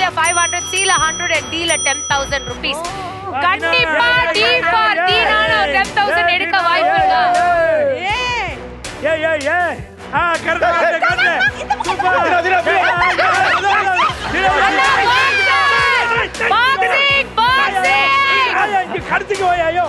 ல 500, C ல 100 and D ல 10,000 rupees. கண்டிப்பா D for Deena 10,000 எடுக்க வாய்ப்பு இருக்கு. ஏய் கரெக்ட் சூப்பர் பாக்ஸிங் கடிச்சுக்கு போயாயோ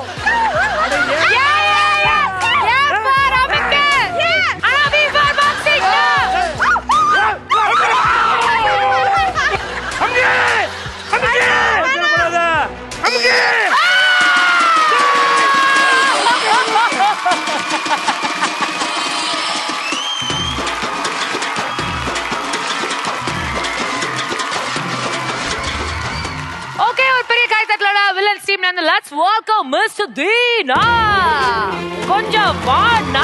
Let's welcome Mr. Deena. கொஞ்சம் வாண்ணா.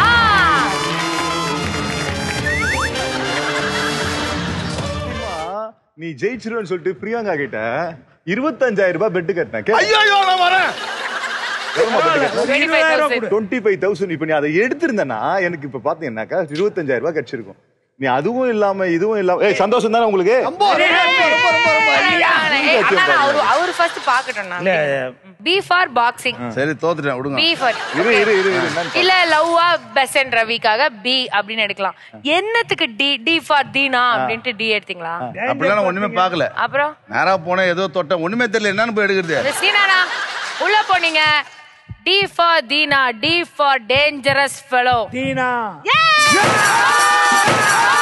நீ ஜெயிச்சிருவேன்னு சொல்லிட்டு பிரியங்கா கிட்ட 25,000 ரூபாய் பெட் கட்டினேன். ஐயோ நான் வரேன். 25,000 இப்ப நீ அதை எடுத்திருந்தனா எனக்கு இப்ப பாத்தீங்கன்னாக்கா 25,000 ரூபாய் கிடைச்சிருக்கும். நீ அதுவும் இல்லாம இதுவும் இல்லாம சந்தோஷம் தானே உங்களுக்கு? அவரு ஃபர்ஸ்ட் பாக்கட்டும். B for boxing. சரி தோத்துட்டேன் விடுங்க. B for இல்ல லவ்வா பெசன் ரவிக்காக B அப்படினு எடுக்கலாம். என்னத்துக்கு D for Deena அப்படினு D எடுத்தீங்களா? அப்படிலாம் ஒண்ணுமே பார்க்கல. அப்புறம் நேரா போனே ஏதோ தொட்ட ஒண்ணுமே தெரியல என்னன்னு போய் எடுக்கிறது. சீனானா உள்ள போனீங்க. D for Deena, D for dangerous fellow. Deena. Yeah!